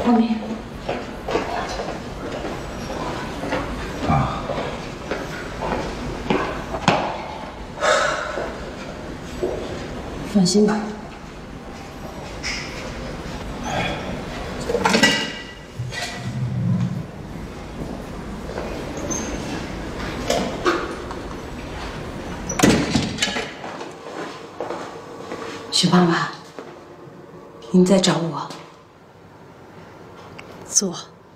光明。 啊。 放心吧。许妈妈，您在找我？ 坐。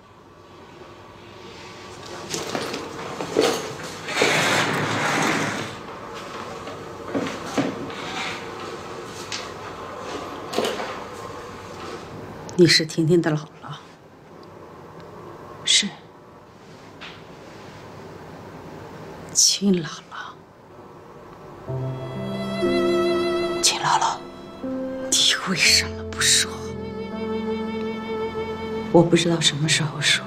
你是婷婷的姥姥？ 是。 亲姥姥。 亲姥姥。 你为什么不说？ 我不知道什么时候说。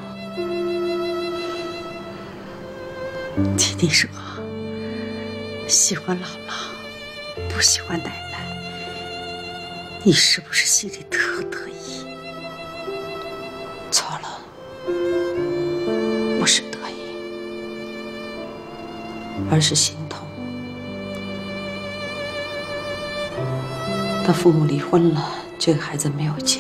婷婷说喜欢姥姥，不喜欢奶奶。你是不是心里特得意？ 错了，不是得意，而是心痛。他父母离婚了，这个孩子没有家，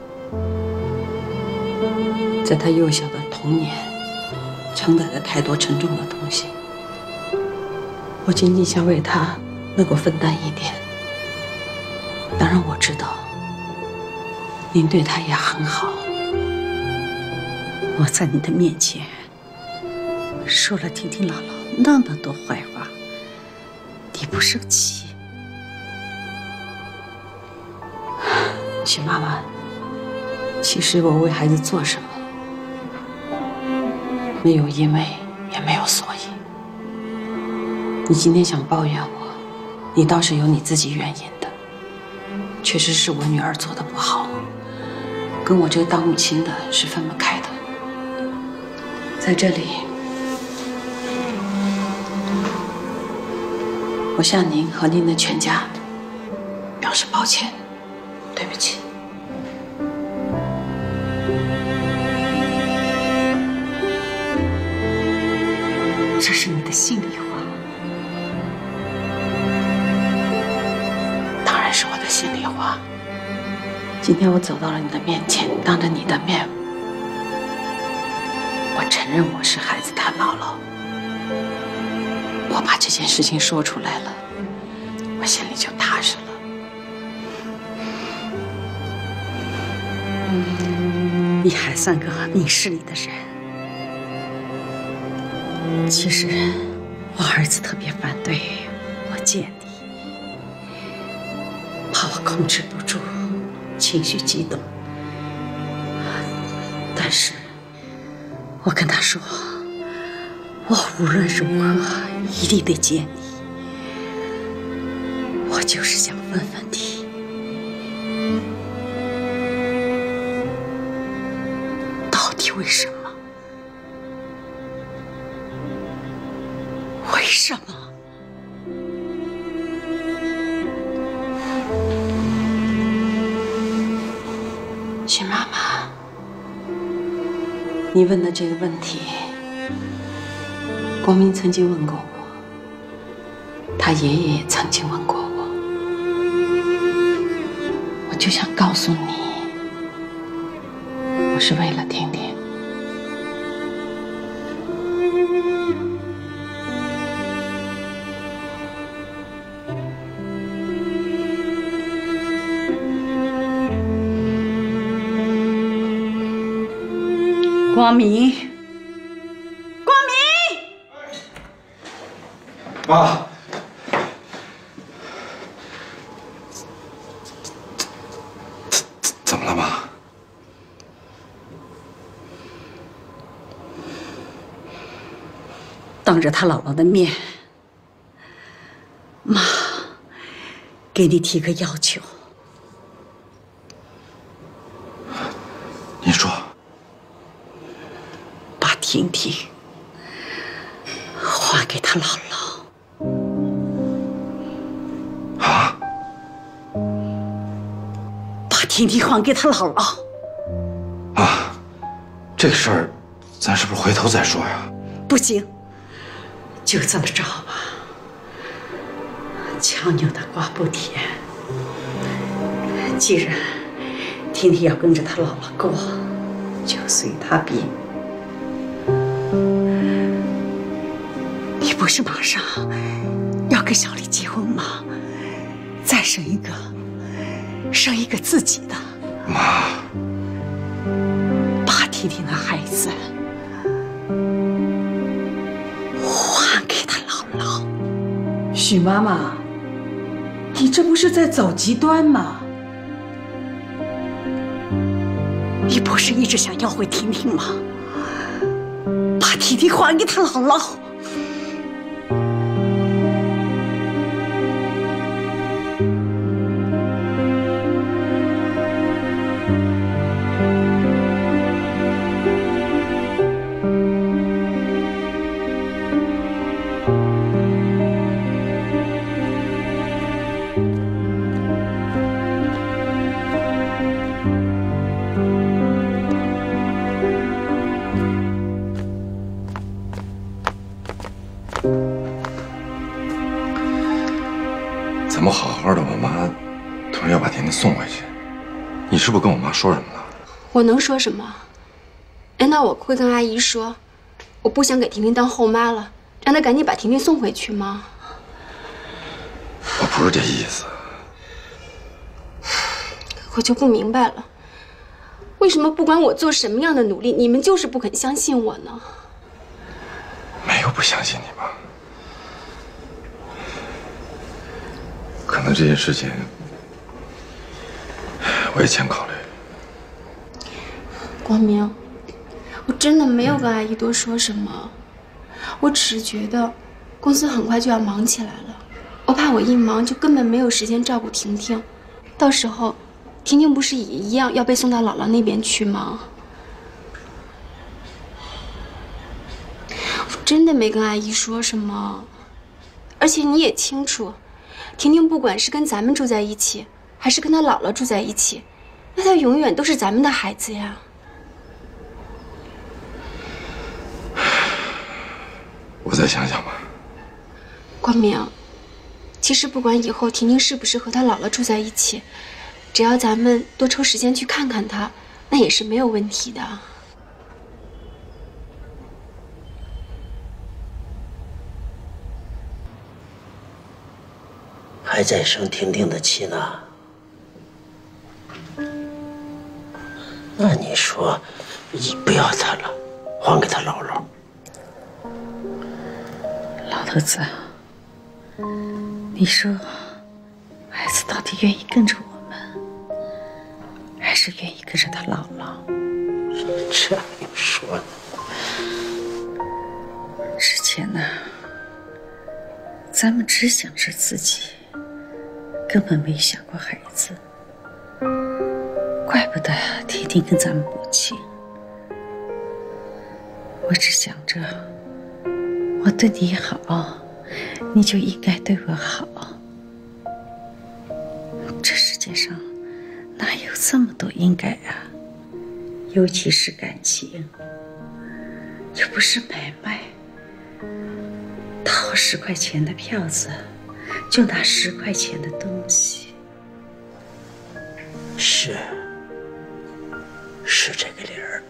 在他幼小的童年，承载着太多沉重的东西。我仅仅想为他能够分担一点。当然，我知道您对他也很好。 我在你的面前说了婷婷姥姥那么多坏话，你不生气？ 许妈妈，其实我为孩子做什么，没有因为，也没有所以。你今天想抱怨我，你倒是有你自己原因的。确实是我女儿做的不好，跟我这个当母亲的是分不开的。在这里，我向您和您的全家表示抱歉，对不起。 这是你的心里话。 当然是我的心里话。今天我走到了你的面前，当着你的面，我承认我是孩子他姥姥。我把这件事情说出来了，我心里就踏实了。 你还算个明事理的人。其实我儿子特别反对我见你，怕我控制不住，情绪激动。但是我跟他说，我无论如何一定得见你。我就是想问问你，到底为什么？为什么？ 许妈妈，你问的这个问题，光明曾经问过我，他爷爷也曾经问过我。我就想告诉你，我是为了婷婷。 光明，光明， 妈，怎么了，妈？ 当着他姥姥的面，妈给你提个要求。 你说。 把婷婷还给他姥姥。 啊？ 把婷婷还给他姥姥。 啊！ 这个事儿，咱是不是回头再说呀？ 不行，就这么着吧。强扭的瓜不甜。既然婷婷要跟着她姥姥过，就随她便。你不是马上要跟小丽结婚吗？再生一个自己的。 妈， 把婷婷的孩子还给她姥姥。 许妈妈，你这不是在走极端吗？ 你不是一直想要回婷婷吗？把婷婷还给她姥姥。 怎么好好的，我妈突然要把婷婷送回去？你是不是跟我妈说什么了？ 我能说什么？难道我会跟阿姨说，我不想给婷婷当后妈了，让她赶紧把婷婷送回去吗？ 我不是这意思。 我就不明白了，为什么不管我做什么样的努力，你们就是不肯相信我呢？ 没有不相信你吧？可能这件事情我也欠考虑。 光明，我真的没有跟阿姨多说什么，我只是觉得公司很快就要忙起来了，我怕我一忙就根本没有时间照顾婷婷，到时候婷婷不是也一样要被送到姥姥那边去吗？我真的没跟阿姨说什么，而且你也清楚，婷婷不管是跟咱们住在一起，还是跟她姥姥住在一起，那她永远都是咱们的孩子呀。 我再想想吧。 光明，其实不管以后婷婷是不是和她姥姥住在一起，只要咱们多抽时间去看看她，那也是没有问题的。 还在生婷婷的气呢？那你说，不要她了，还给她姥姥。 老头子，你说，孩子到底愿意跟着我们，还是愿意跟着他姥姥？ 这还用说呢？ 之前呢，咱们只想着自己，根本没想过孩子。怪不得婷婷跟咱们不亲。我只想着，我对你好，你就应该对我好。这世界上哪有这么多应该啊？尤其是感情，又不是买卖。掏10块钱的票子，就拿10块钱的东西。 是这个理儿。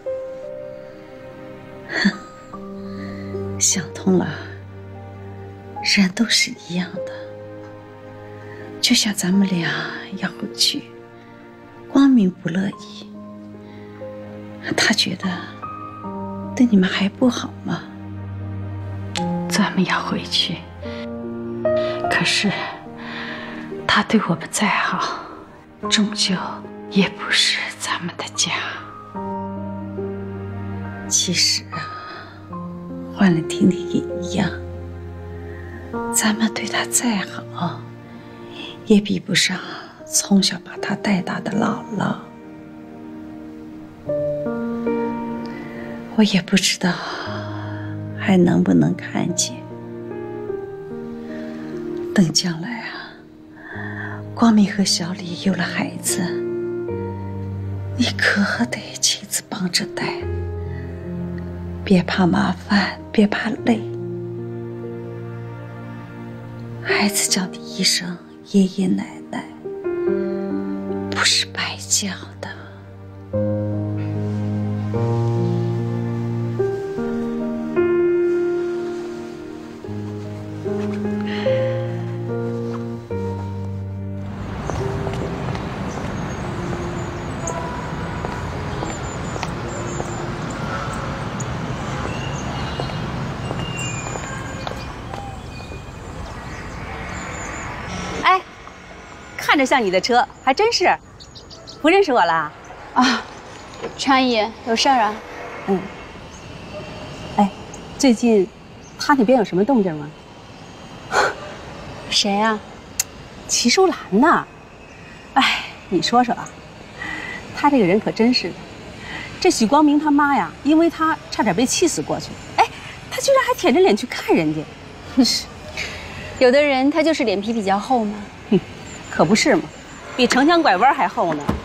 哼，想通了，人都是一样的。就像咱们俩要回去，光明不乐意，他觉得对你们还不好吗？咱们要回去，可是他对我们再好，终究也不是咱们的家。其实啊，换了婷婷也一样，咱们对她再好，也比不上从小把她带大的姥姥。我也不知道还能不能看见。等将来啊，光明和小李有了孩子，你可得亲自帮着带， 别怕麻烦，别怕累。孩子叫你一声爷爷奶奶，不是白叫的。 看着像你的车，还真是。不认识我啦？ 啊，陈阿姨，有事儿啊？ 嗯。哎，最近他那边有什么动静吗？ 谁呀？ 齐淑兰呐。哎，你说说啊，他这个人可真是的。这许光明他妈呀，因为他差点被气死过去。哎，他居然还舔着脸去看人家。 是，有的人他就是脸皮比较厚嘛。 可不是嘛，比城墙拐弯还厚呢。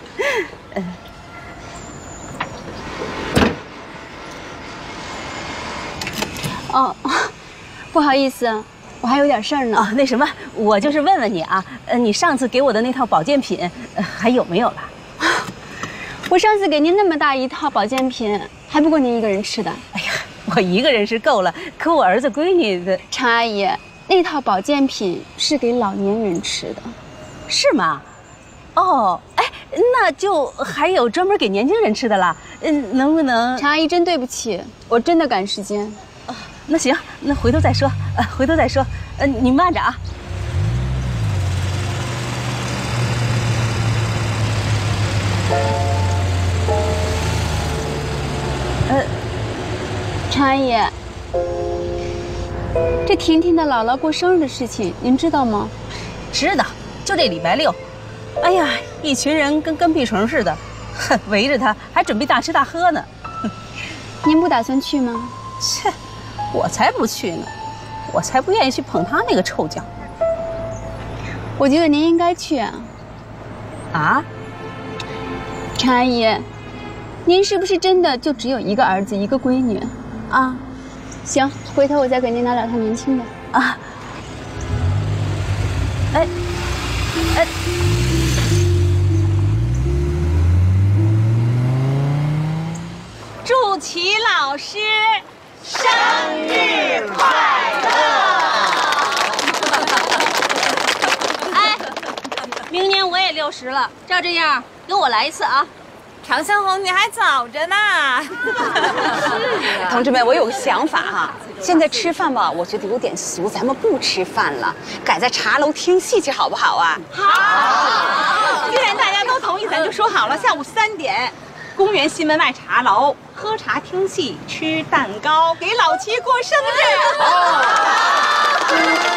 哦，不好意思，我还有点事儿呢。 那什么，我就是问问你啊，你上次给我的那套保健品，还有没有了？ 我上次给您那么大一套保健品，还不够您一个人吃的。 哎呀，我一个人是够了，可我儿子闺女的。 常阿姨。那套保健品是给老年人吃的， 是吗？哦，哎，那就还有专门给年轻人吃的啦。能不能？ 常阿姨，真对不起，我真的赶时间。 那行，那回头再说，回头再说。你慢着啊。 常阿姨。这婷婷的姥姥过生日的事情，您知道吗？ 知道，就这礼拜6。哎呀，一群人跟跟屁虫似的，围着她，还准备大吃大喝呢。 您不打算去吗？ 切，我才不去呢，我才不愿意去捧她那个臭脚。 我觉得您应该去啊。 啊？ 陈阿姨，您是不是真的就只有一个儿子一个闺女？ 啊？ 行，回头我再给您拿2套年轻的啊。哎，祝齐老师生日快乐！哎，明年我也60了，照这样给我来一次啊！ 常香红，你还早着呢。 同志们，我有个想法哈，现在吃饭吧，我觉得有点俗，咱们不吃饭了，改在茶楼听戏去，好不好啊？ 好。既然大家都同意，咱就说好了，下午3点，公园西门外茶楼喝茶听戏，吃蛋糕，给老齐过生日。好。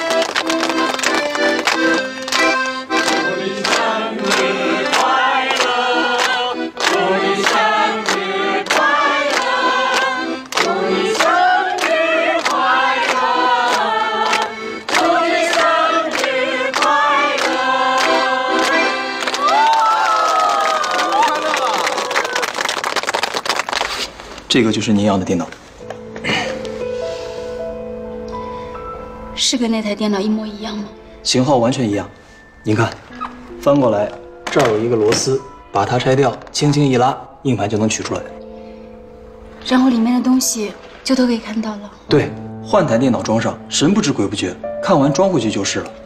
这个就是您要的电脑， 是跟那台电脑一模一样吗？ 型号完全一样。您看，翻过来，这儿有一个螺丝，把它拆掉，轻轻一拉，硬盘就能取出来。 然后里面的东西就都可以看到了。 对，换台电脑装上，神不知鬼不觉，看完装回去就是了。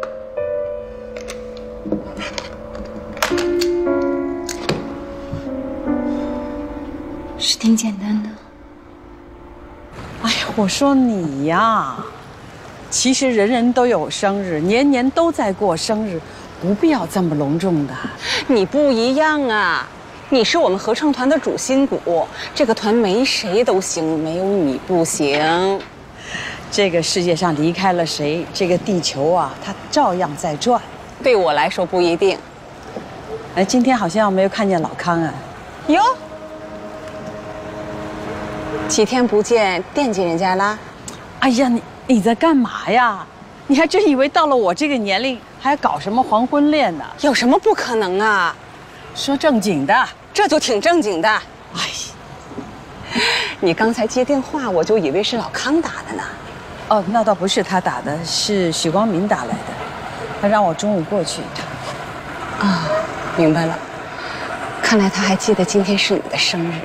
是挺简单的。 哎呀，我说你呀，其实人人都有生日，年年都在过生日，不必要这么隆重的。 你不一样啊，你是我们合唱团的主心骨，这个团没谁都行，没有你不行。 这个世界上离开了谁，这个地球啊，它照样在转。 对我来说不一定。 哎，今天好像没有看见老康啊。 哟。几天不见，惦记人家啦？ 哎呀，你在干嘛呀？你还真以为到了我这个年龄还搞什么黄昏恋呢？ 有什么不可能啊？ 说正经的， 这就挺正经的。 哎， 你刚才接电话，我就以为是老康打的呢。 哦，那倒不是他打的，是许光明打来的，他让我中午过去一趟。 啊，明白了。看来他还记得今天是你的生日。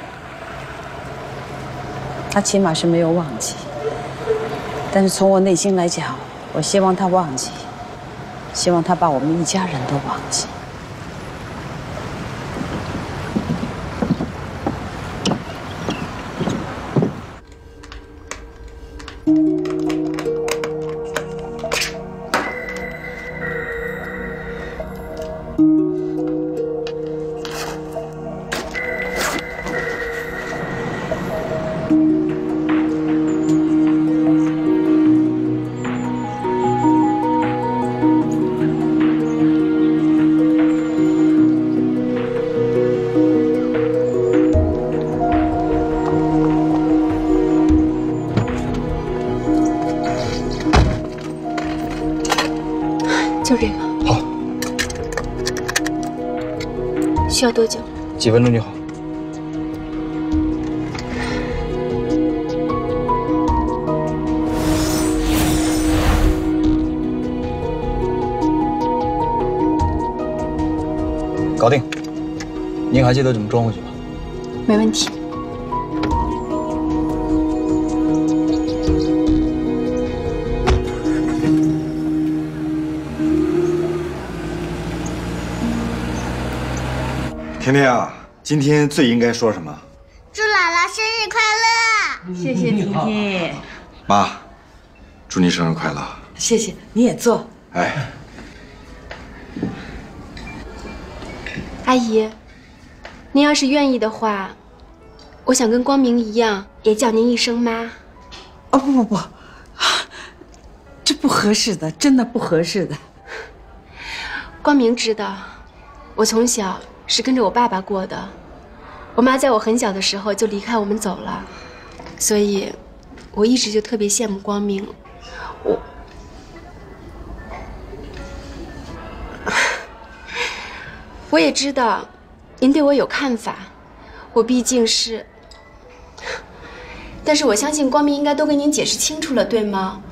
他起码是没有忘记，但是从我内心来讲，我希望他忘记，希望他把我们一家人都忘记。 就这个。 好， 需要多久？ 几分钟就好。搞定。您还记得怎么装回去吧？ 没问题。 甜甜啊，今天最应该说什么？ 祝姥姥生日快乐！ 谢谢婷婷。 妈，祝你生日快乐！ 谢谢，你也坐。 哎， 阿姨，您要是愿意的话，我想跟光明一样，也叫您一声妈。 哦不，这不合适的，真的不合适的。 光明知道，我从小是跟着我爸爸过的，我妈在我很小的时候就离开我们走了，所以我一直就特别羡慕光明。我也知道您对我有看法，我毕竟是，但是我相信光明应该都跟您解释清楚了，对吗？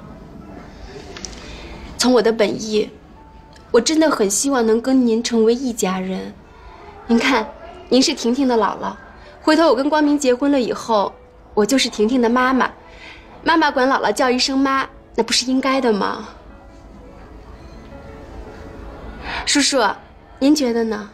从我的本意，我真的很希望能跟您成为一家人。您看，您是婷婷的姥姥，回头我跟光明结婚了以后，我就是婷婷的妈妈，妈妈管姥姥叫一声妈，那不是应该的吗？叔叔，您觉得呢？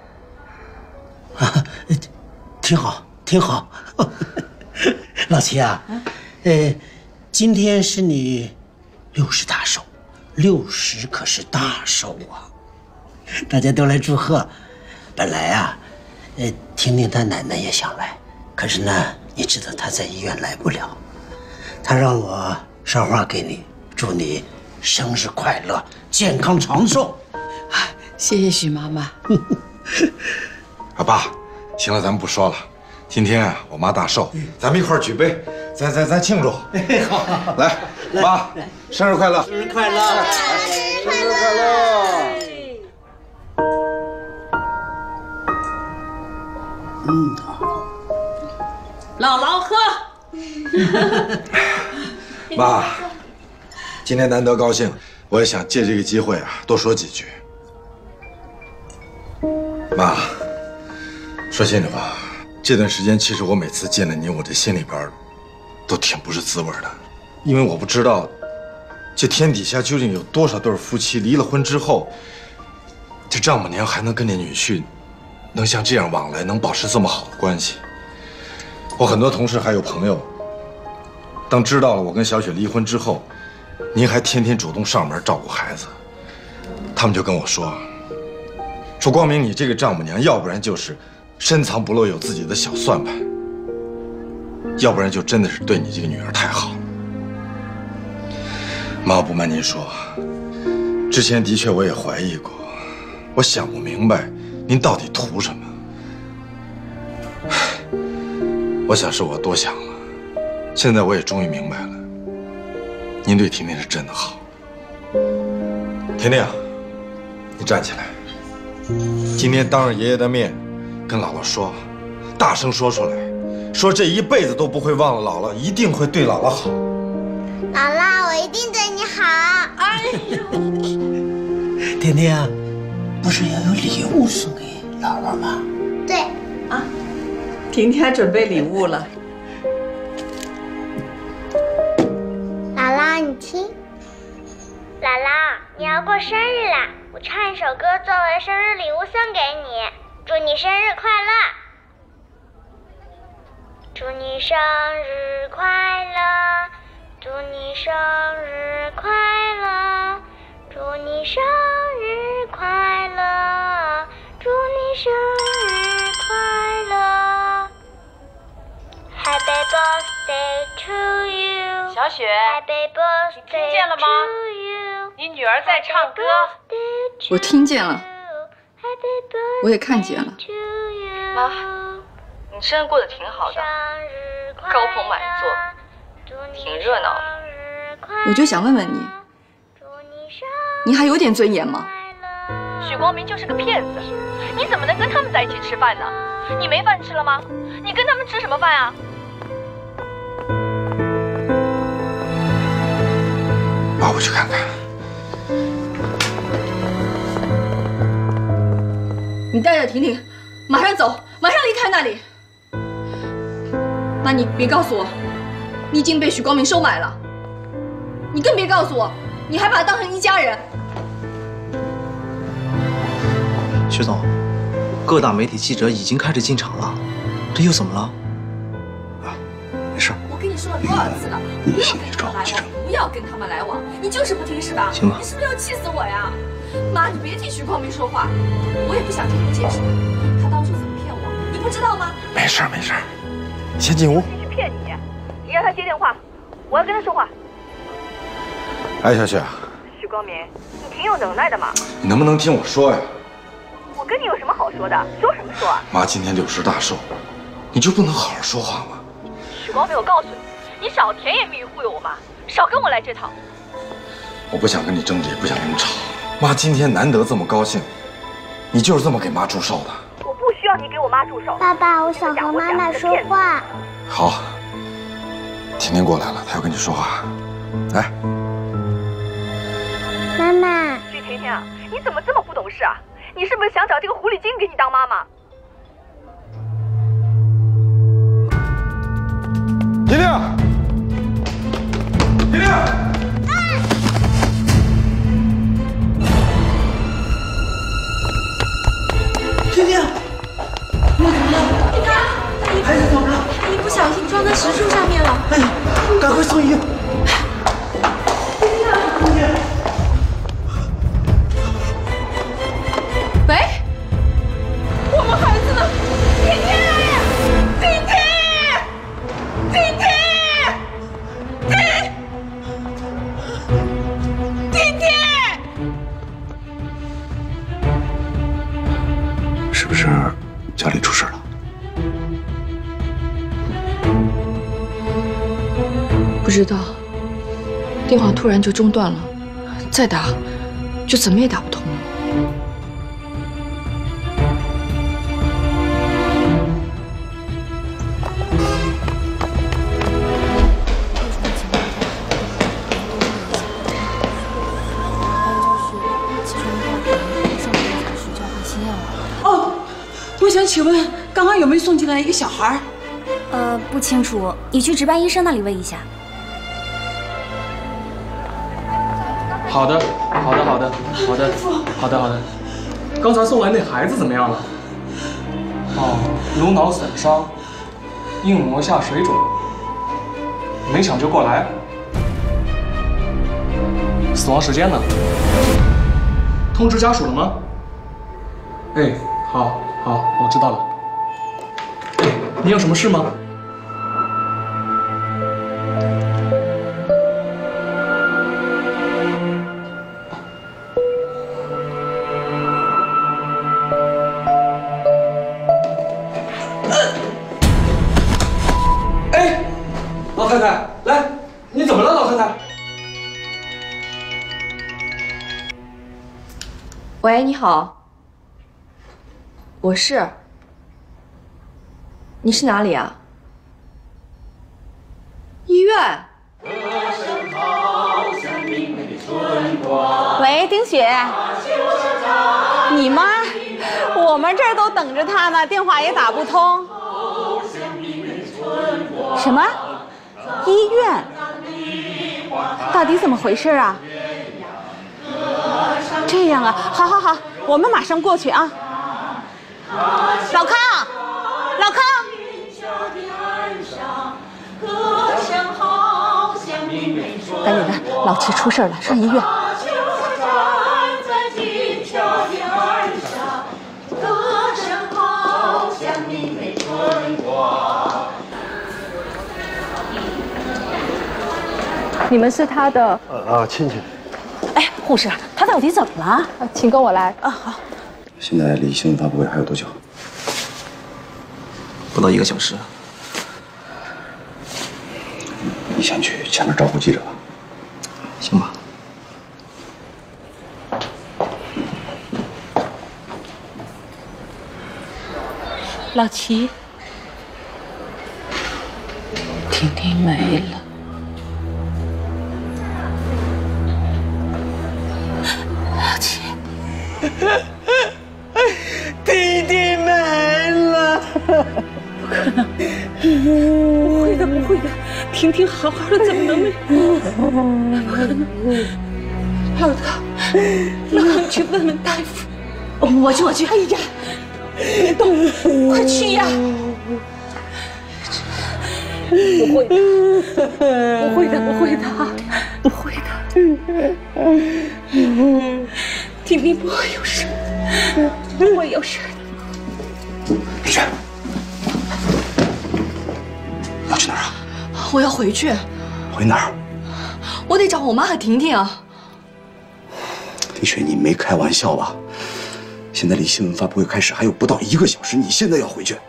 挺好，挺好。老齐啊，今天是你60大寿，60可是大寿啊！大家都来祝贺。本来啊，婷婷她奶奶也想来，可是呢，你知道她在医院来不了，她让我捎话给你，祝你生日快乐，健康长寿。 谢谢许妈妈。 啊爸，行了，咱们不说了。今天啊，我妈大寿，咱们一块儿举杯，咱庆祝。好，来，妈，生日快乐！ 生日快乐！ 生日快乐！ 姥姥喝。 妈，今天难得高兴，我也想借这个机会啊，多说几句。妈，说心里话，这段时间其实我每次见了你，我这心里边都挺不是滋味的，因为我不知道这天底下究竟有多少对夫妻离了婚之后，这丈母娘还能跟这女婿能像这样往来，能保持这么好的关系。我很多同事还有朋友，当知道了我跟小雪离婚之后，您还天天主动上门照顾孩子，他们就跟我说光明你这个丈母娘，要不然就是深藏不露有自己的小算盘，要不然就真的是对你这个女儿太好了。妈，我不瞒您说，之前的确我也怀疑过，我想不明白您到底图什么。我想是我多想了，现在我也终于明白了，您对婷婷是真的好。婷婷，你站起来，今天当着爷爷的面跟姥姥说，大声说出来， 说这一辈子都不会忘了姥姥，一定会对姥姥好。 姥姥，我一定对你好。哎呦，甜甜啊，不是要有礼物送给姥姥吗？ 对。 啊，婷婷还准备礼物了。 姥姥，你听。姥姥，你要过生日啦！我唱一首歌作为生日礼物送给你，祝你生日快乐！祝你生日快乐，祝你生日快乐，祝你生日快乐，祝你生日快乐。Happy birthday to you， 小雪， Happy birthday 你听见了吗？你女儿在唱歌。 我听见了，我也看见了。 妈，你生日过得挺好的，高朋满座，挺热闹的。 我就想问问你，你还有点尊严吗？ 许光明就是个骗子，你怎么能跟他们在一起吃饭呢？你没饭吃了吗？你跟他们吃什么饭啊？ 爸，我去看看。 你带着婷婷，马上走，马上离开那里。妈，你别告诉我，你已经被许光明收买了。你更别告诉我，你还把他当成一家人。 薛总，各大媒体记者已经开始进场了，这又怎么了？啊，没事。 我跟你说了多少次了，不要跟他们来往，不要跟他们来往，你就是不听是吧？ 行吧。 你是不是要气死我呀？妈，你别替许光明说话，我也不想听你解释。他当初怎么骗我，你不知道吗？ 没事没事，你先进屋。 继续骗你，你让他接电话，我要跟他说话。 哎，小雪， 许光明，你挺有能耐的嘛， 你能不能听我说呀？ 我跟你有什么好说的？说什么说啊？ 妈今天60大寿，你就不能好好说话吗？ 许光明，我告诉你，你少甜言蜜语忽悠我妈，少跟我来这套。 我不想跟你争执，也不想跟你吵。妈今天难得这么高兴，你就是这么给妈祝寿的。 我不需要你给我妈祝寿。 爸爸，我想和妈妈说话。 好，婷婷过来了，她要跟你说话。来， 妈妈。 许婷婷，你怎么这么不懂事啊？你是不是想找这个狐狸精给你当妈妈？ 婷婷，婷婷。 婷婷，你怎么了？ 你看， 孩子怎么了？ 一不小心撞在石柱上面了。 哎呀，赶快送医院！ 喂，我们孩子呢？婷婷，婷婷，婷婷，婷婷。 是不是家里出事了？ 不知道，电话突然就中断了，再打就怎么也打不通了。 哦，我想请问，刚刚有没有送进来一个小孩？ 不清楚，你去值班医生那里问一下。 好的。刚才送来那孩子怎么样了？哦，颅脑损伤，硬膜下水肿，没抢救过来。死亡时间呢？通知家属了吗？哎，好，我知道了。哎，你有什么事吗？哎，老太太，来，你怎么了，老太太？ 喂，你好，我是。你是哪里啊？ 院。 喂，丁雪，你妈，我们这儿都等着她呢，电话也打不通。什么？医院？到底怎么回事啊？这样啊，好好好，我们马上过去啊。老康，老康。赶紧的，老七出事了，上医院。 你们是他的亲戚。 哎，护士，他到底怎么了？ 请跟我来。 啊，好。 现在离新闻发布会还有多久？ 不到1个小时。 你先去前面招呼记者吧。 行吧。 老齐，婷婷没了。老齐， 婷婷没了。 不可能，不会的，不会的，婷婷好好的，怎么能没？不可能。老康，你去问问大夫。 我去。 哎呀，别动，快去呀！不会的，不会的，不会的，不会的。婷婷不会有事，不会有事的。 李雪，要去哪儿啊？ 我要回去。 回哪儿？ 我得找我妈和婷婷啊。 李雪，你没开玩笑吧？现在离新闻发布会开始还有不到1个小时，你现在要回去？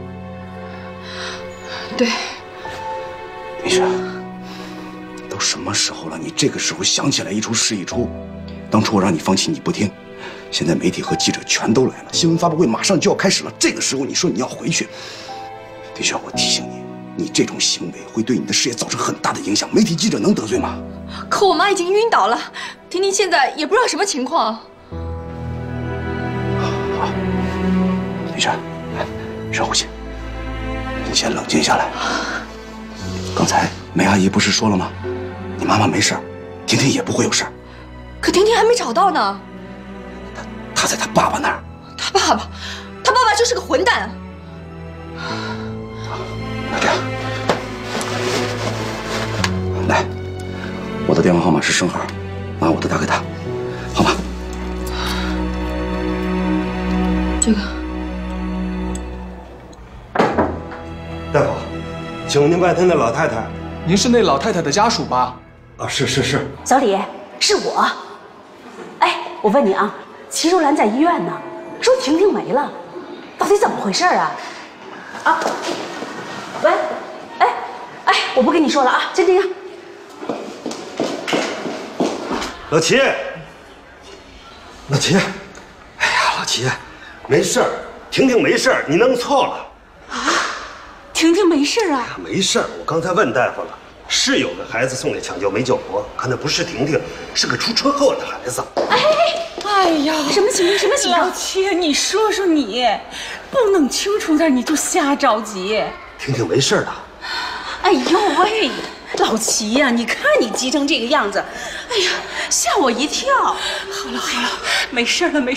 对。 李雪，都什么时候了，你这个时候想起来一出是一出。当初我让你放弃，你不听。现在媒体和记者全都来了，新闻发布会马上就要开始了。这个时候你说你要回去，李雪，我提醒你，你这种行为会对你的事业造成很大的影响。媒体记者能得罪吗？ 可我妈已经晕倒了，婷婷现在也不知道什么情况。 好，李雪，来，深呼吸，你先冷静下来。刚才梅阿姨不是说了吗？你妈妈没事，婷婷也不会有事。 可婷婷还没找到呢。 她在她爸爸那儿。 她爸爸就是个混蛋。 那这样，来，我的电话号码是生号，拿我的打给他，好吗？ 这个。 大夫，请问您外滩的老太太？ 您是那老太太的家属吧？ 啊，是。 小李，是我。哎，我问你啊，齐如兰在医院呢，说婷婷没了，到底怎么回事啊？啊，喂，哎，我不跟你说了啊，先这样。 老齐，哎呀，老齐，没事儿，婷婷没事儿，你弄错了。 啊，婷婷没事啊？ 没事儿，我刚才问大夫了，是有个孩子送来抢救没救活，可那不是婷婷，是个出车祸的孩子。 哎呀，什么情况？老七，你说说你，不弄清楚点你就瞎着急。 婷婷没事的。 哎呦喂，老齐呀，你看你急成这个样子，哎呀，吓我一跳。好了，没事了。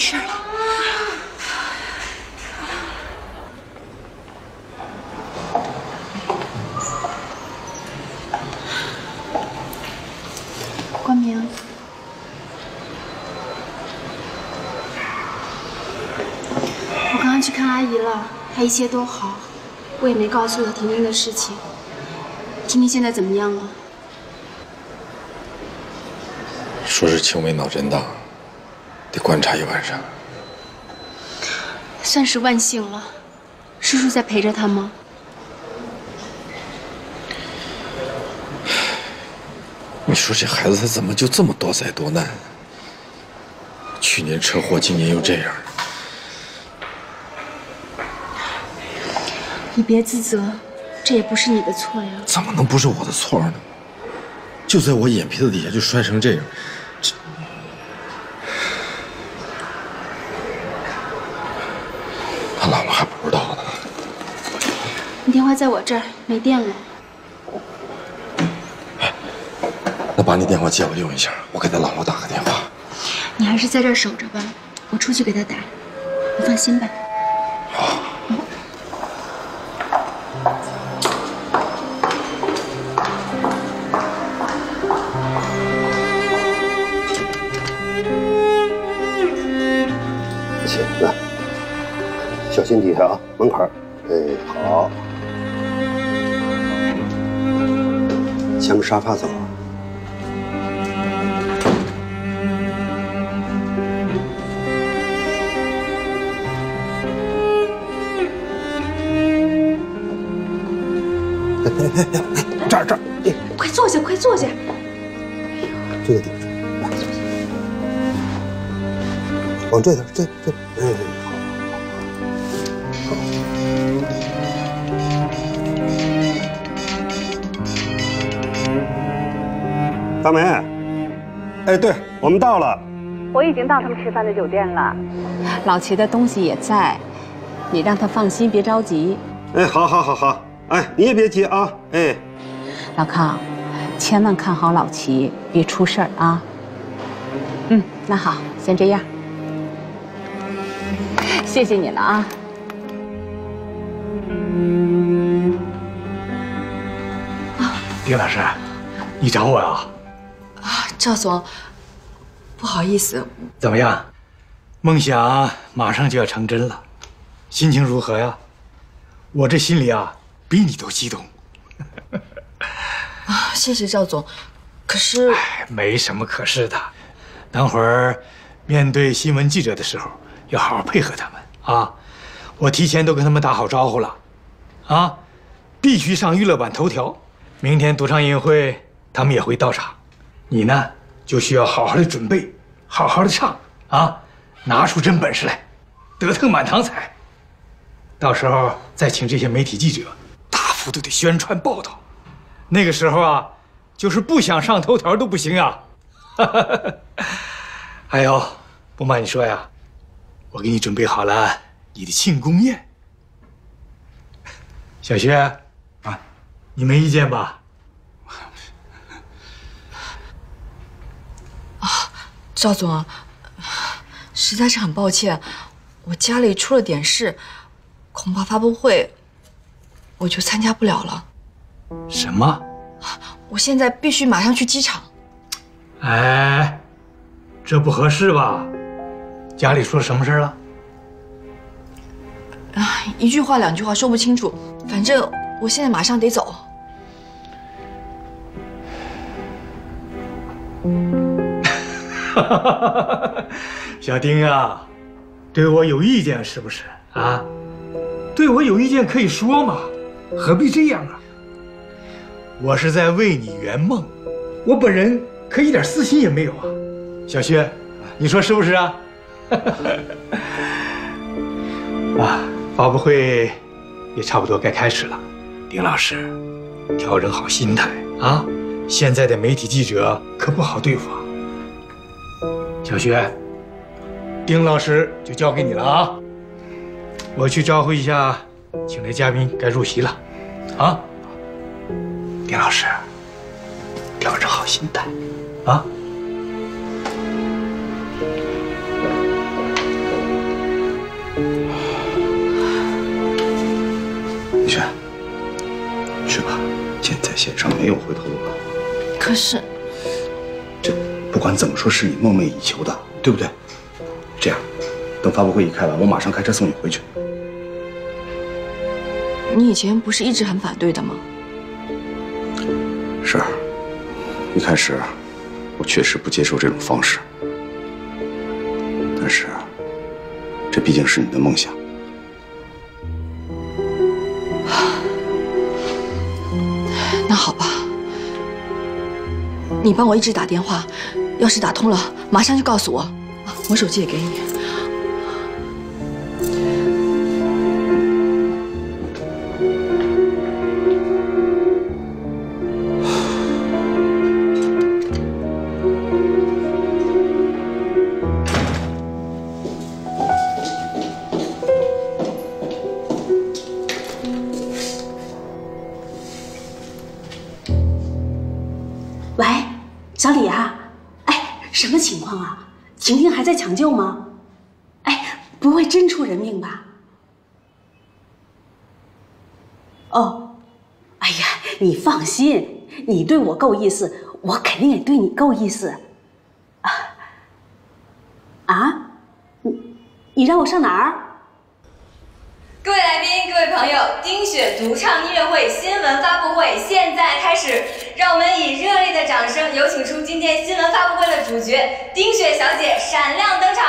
光明，我刚刚去看阿姨了，她一切都好，我也没告诉她婷婷的事情。婷婷现在怎么样了？ 说是轻微脑震荡，得观察1晚上。 算是万幸了。叔叔在陪着她吗？ 你说这孩子他怎么就这么多灾多难？去年车祸，今年又这样。 你别自责， 这也不是你的错呀。 怎么能不是我的错呢？就在我眼皮子底下就摔成这样，他姥姥还不知道呢。 你电话在我这儿，没电了。 那把你电话借我用一下，我给他姥姥打个电话。 你还是在这儿守着吧，我出去给他打。你放心吧。 起来，小心底下啊，门槛儿。哎，好。抢沙发走。这儿，哎， 快坐下，快坐下。 这个地方，来，往这头，这，哎，好。大梅，哎，对，我们到了。 我已经到他们吃饭的酒店了，老齐的东西也在，你让他放心，别着急。 哎，好，哎，你也别急啊，哎。 老康，千万看好老齐，别出事儿啊。那好，先这样。谢谢你了啊。 丁老师，你找我啊？ 赵总，不好意思。 怎么样？梦想马上就要成真了，心情如何呀？我这心里啊，比你都激动。 谢谢赵总，可是…… 没什么可是的。等会儿面对新闻记者的时候，要好好配合他们啊！我提前都跟他们打好招呼了，啊，必须上娱乐版头条。明天赌场音乐会，他们也会到场。你呢，就需要好好的准备，好好的唱啊，拿出真本事来，得腾满堂彩。到时候再请这些媒体记者大幅度的宣传报道。那个时候啊，就是不想上头条都不行啊。还有，不瞒你说呀，我给你准备好了你的庆功宴。小薛，啊，你没意见吧？ 赵总，实在是很抱歉，我家里出了点事，恐怕发布会我就参加不了了。 什么？ 我现在必须马上去机场。 哎，这不合适吧？家里出了什么事了？ 一句话两句话说不清楚，反正我现在马上得走。 小丁啊，对我有意见是不是啊？对我有意见可以说嘛，何必这样啊？我是在为你圆梦，我本人可一点私心也没有啊。小薛，你说是不是啊？啊，发布会也差不多该开始了，丁老师，调整好心态啊！现在的媒体记者可不好对付啊。小薛，丁老师就交给你了啊！我去招呼一下请来嘉宾该入席了，啊！丁老师，调整好心态，啊！ 李轩，去吧，箭在弦上没有回头路了。 可是， 这不管怎么说是你梦寐以求的，对不对？这样，等发布会一开完，我马上开车送你回去。 你以前不是一直很反对的吗？ 是，一开始我确实不接受这种方式，但是这毕竟是你的梦想。 那好吧，你帮我一直打电话，要是打通了，马上就告诉我。我手机也给你。 情况啊？婷婷还在抢救吗？哎，不会真出人命吧？哦，哎呀，你放心，你对我够意思，我肯定也对你够意思。你让我上哪儿？ 各位来宾，各位朋友，丁雪独唱音乐会新闻发布会现在开始，让我们以热烈的掌声有请出今天新闻发布会的主角丁雪小姐闪亮登场。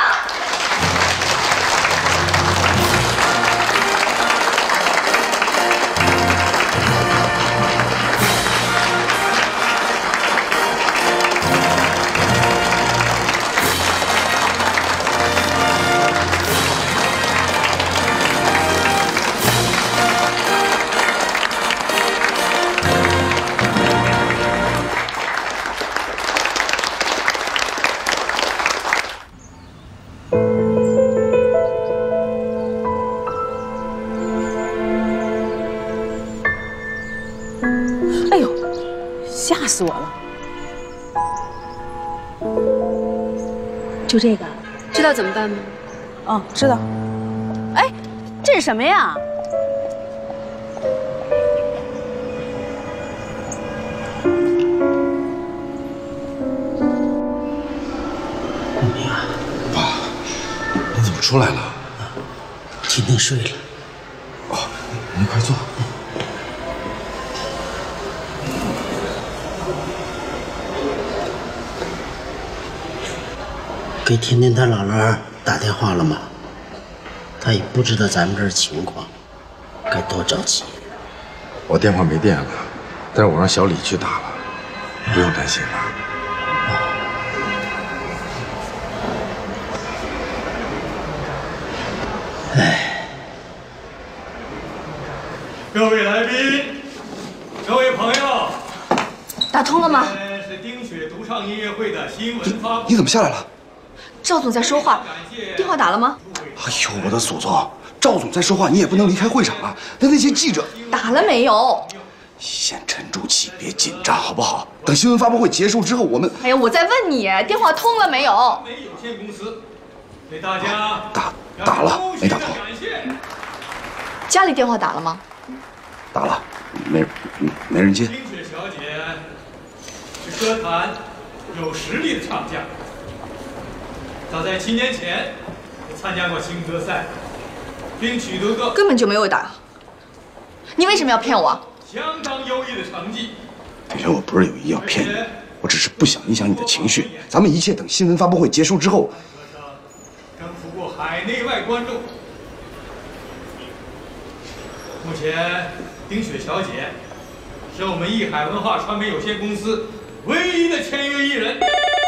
吓死我了！就这个， 知道怎么办吗？ 哦，知道。哎，这是什么呀？ 爸，你怎么出来了？ 婷婷睡了。 哦，您快坐。 给婷婷她姥姥打电话了吗？她也不知道咱们这儿情况，该多着急。 我电话没电了，但是我让小李去打了，不用担心了。 哎， 各位来宾，各位朋友， 打通了吗？ 是丁雪独唱音乐会的新闻发布。 你怎么下来了？ 赵总在说话，电话打了吗？ 哎呦，我的祖宗！赵总在说话，你也不能离开会场啊。那些记者打了没有？ 先沉住气，别紧张，好不好？等新闻发布会结束之后，我们…… 哎呀，我在问你，电话通了没有？ 美有限公司给大家打了，没打通。 家里电话打了吗？ 打了，没人接。 丁雪小姐是歌坛有实力的唱将。早在7年前，就参加过青歌赛，并取得过根本就没有打。你为什么要骗我？ 相当优异的成绩。 丁雪，我不是有意要骗你，我只是不想影响你的情绪。咱们一切等新闻发布会结束之后。 征服过海内外观众。目前，丁雪小姐是我们艺海文化传媒有限公司唯一的签约艺人。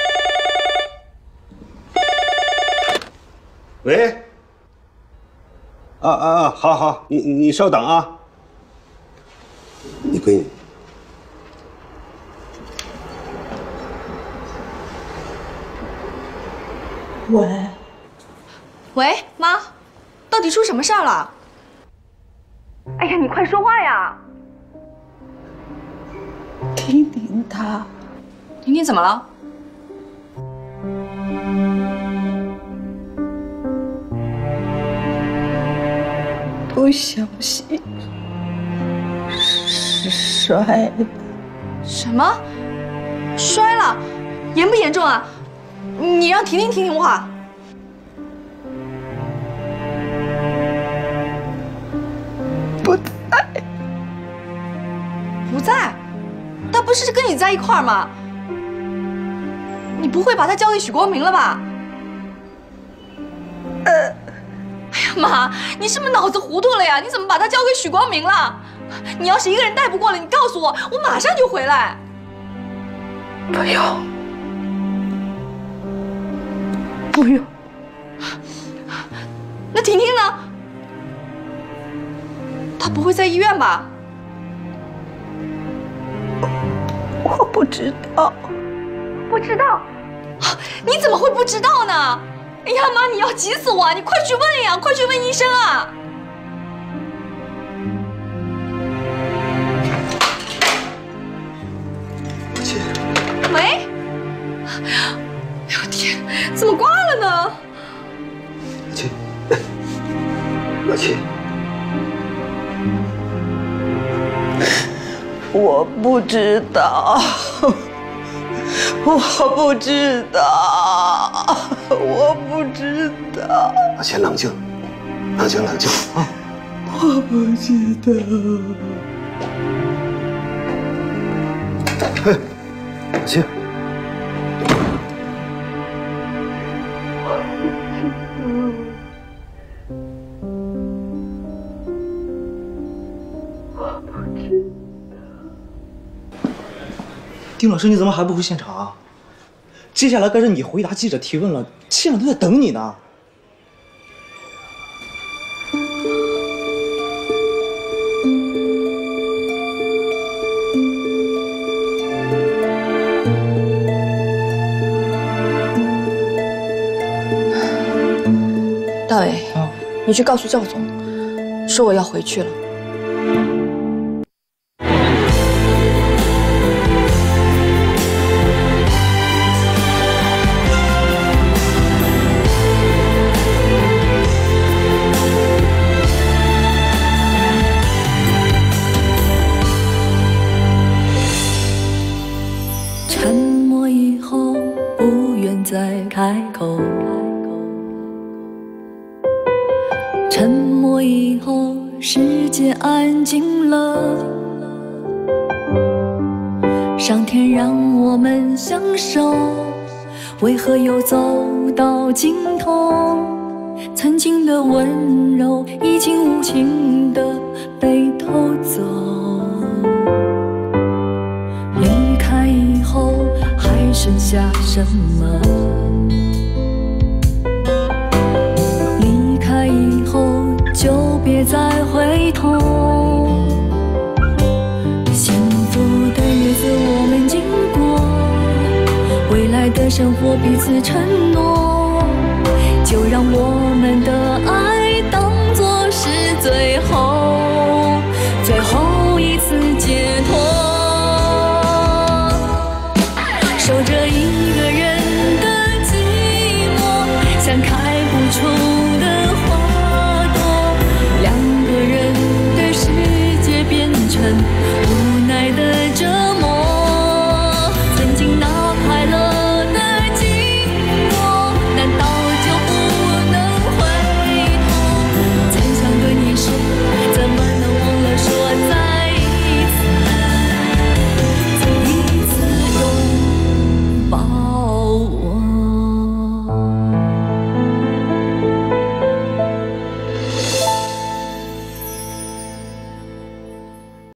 喂，好，你稍等啊。你闺女。 喂，妈，到底出什么事儿了？哎呀，你快说话呀！ 婷婷她， 婷婷怎么了？ 不小心摔的。 什么？摔了？严不严重啊？你让婷婷听听话。 不在。 不在？他不是跟你在一块儿吗？你不会把他交给许光明了吧？哎呀妈，你是不是脑子糊涂了呀？你怎么把他交给许光明了？你要是一个人带不过了，你告诉我，我马上就回来。 不用，不用。 那婷婷呢？她不会在医院吧？ 我不知道。 不知道？你怎么会不知道呢？哎呀妈，你要急死我！你快去问呀，快去问医生啊！ 姐， 喂？哎呦天！ 老七， 我不知道，我不知道，我不知道。 老七，冷静，冷静，冷静啊！ 我不知道。 嘿，老七。 丁老师，你怎么还不回现场啊？接下来该是你回答记者提问了，现场都在等你呢。 大伟，你去告诉赵总，说我要回去了。 沉默以后，不愿再开口。沉默以后，世界安静了。上天让我们相守，为何又走到尽头？曾经的温柔，已经无情地被偷走。离开以后，还剩下什么？离开以后，就别再回头。幸福的日子我们经过，未来的生活彼此承诺，就让我们的爱